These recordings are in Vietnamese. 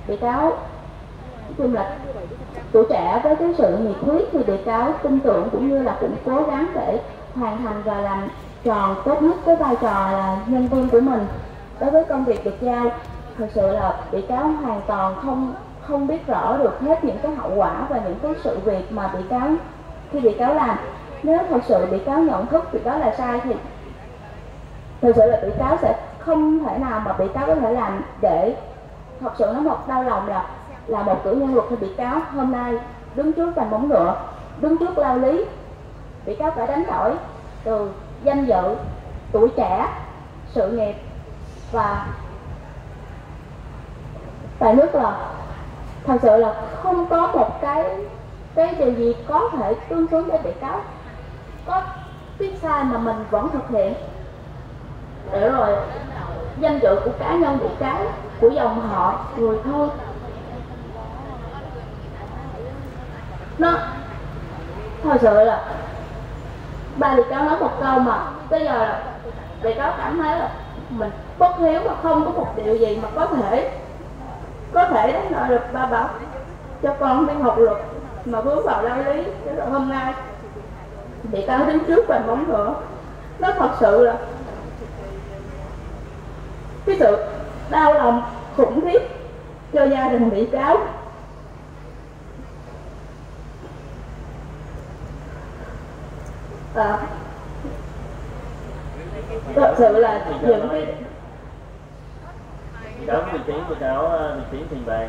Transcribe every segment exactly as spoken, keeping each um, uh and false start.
bị cáo nói chung là tuổi trẻ với cái sự nhiệt huyết thì bị cáo tin tưởng cũng như là cũng cố gắng để hoàn thành và làm tròn tốt nhất cái vai trò là nhân viên của mình đối với công việc được giao. Thật sự là bị cáo hoàn toàn không không biết rõ được hết những cái hậu quả và những cái sự việc mà bị cáo khi bị cáo làm. Nếu thật sự bị cáo nhận thức việc đó là sai thì thật sự là bị cáo sẽ không thể nào mà bị cáo có thể làm. Để thật sự nó một đau lòng là là một cử nhân luật thì bị cáo hôm nay đứng trước vành móng ngựa, đứng trước lao lý, bị cáo phải đánh đổi từ danh dự, tuổi trẻ, sự nghiệp và tại nước là thật sự là không có một cái cái điều gì có thể tương xứng để bị cáo có biết sai mà mình vẫn thực hiện, để rồi danh dự của cá nhân bị cáo, của dòng họ, người thân nó thật sự là ba bị cáo nói một câu mà bây giờ là bị cáo cảm thấy là mình bất hiếu mà không có một điều gì mà có thể có thể đánh đổi được. Ba bảo cho con đi học luật mà bước vào lao lý, rồi hôm nay bị cáo đứng trước vành móng ngựa, nó thật sự là cái sự đau lòng khủng khiếp cho gia đình bị cáo. À, thật sự là những cái cáo vị trí của cáo vị trí trình bày.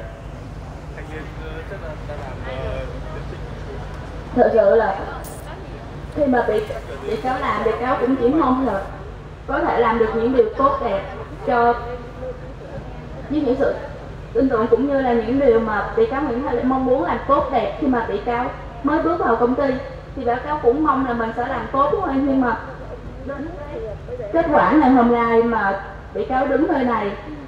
Thật sự là khi mà bị bị cáo làm, bị cáo cũng chỉ mong là có thể làm được những điều tốt đẹp cho với những sự tin tưởng cũng như là những điều mà bị cáo Nguyễn Thái Lĩnh mong muốn làm tốt đẹp khi mà bị cáo mới bước vào công ty. Thì bị cáo cũng mong là mình sẽ làm tốt thôi, nhưng mà đến kết quả ngày hôm nay mà bị cáo đứng nơi này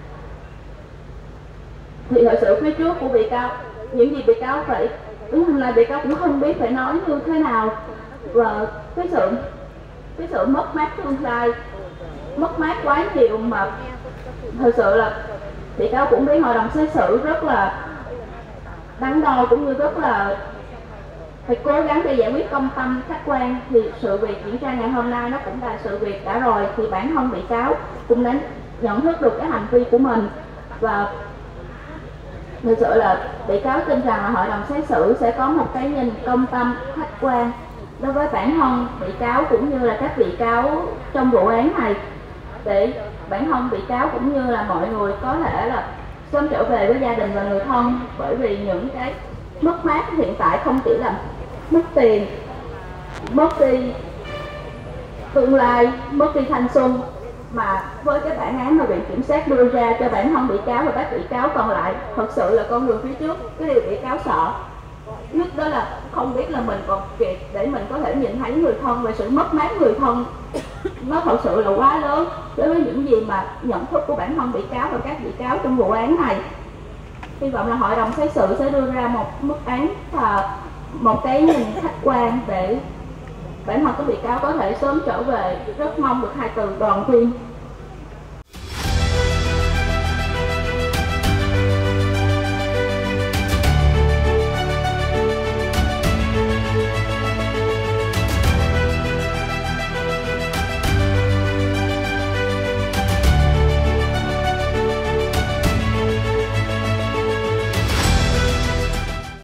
thì thật sự phía trước của bị cáo, những gì bị cáo phải đứng hôm nay bị cáo cũng không biết phải nói như thế nào. Và cái sự cái sự mất mát tương lai, mất mát quá nhiều mà thật sự là bị cáo cũng biết hội đồng xét xử rất là đắn đo cũng như rất là phải cố gắng để giải quyết công tâm khách quan. Thì sự việc diễn ra ngày hôm nay nó cũng là sự việc đã rồi, thì bản thân bị cáo cũng đã nhận thức được cái hành vi của mình và thực sự là bị cáo tin rằng là hội đồng xét xử sẽ có một cái nhìn công tâm khách quan đối với bản thân bị cáo cũng như là các bị cáo trong vụ án này, để bản thân bị cáo cũng như là mọi người có thể là sớm trở về với gia đình và người thân. Bởi vì những cái mất mát hiện tại không chỉ là mất tiền, mất đi tương lai, mất đi thanh xuân, mà với cái bản án mà viện kiểm sát đưa ra cho bản thân bị cáo và các bị cáo còn lại, thật sự là con đường phía trước, cái điều bị cáo sợ nhất đó là không biết là mình còn kịp để mình có thể nhìn thấy người thân, và sự mất mát người thân nó thật sự là quá lớn đối với những gì mà nhận thức của bản thân bị cáo và các bị cáo trong vụ án này. Hy vọng là hội đồng xét xử sẽ đưa ra một mức án và một cái nhìn khách quan để bản thân các bị cáo có thể sớm trở về. Rất mong được hai từ đoàn viên.